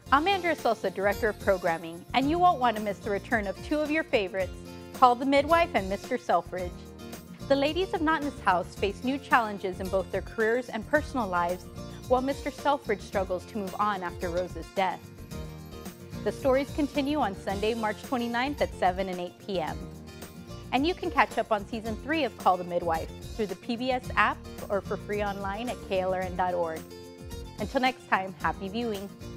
I'm Andrea Sosa, Director of Programming, and you won't want to miss the return of two of your favorites, Call the Midwife and Mr. Selfridge. The ladies of Nonnatus house face new challenges in both their careers and personal lives, while Mr. Selfridge struggles to move on after Rose's death. The stories continue on Sunday, March 29th at 7 and 8 p.m. And you can catch up on Season 3 of Call the Midwife through the PBS app or for free online at KLRN.org. Until next time, happy viewing.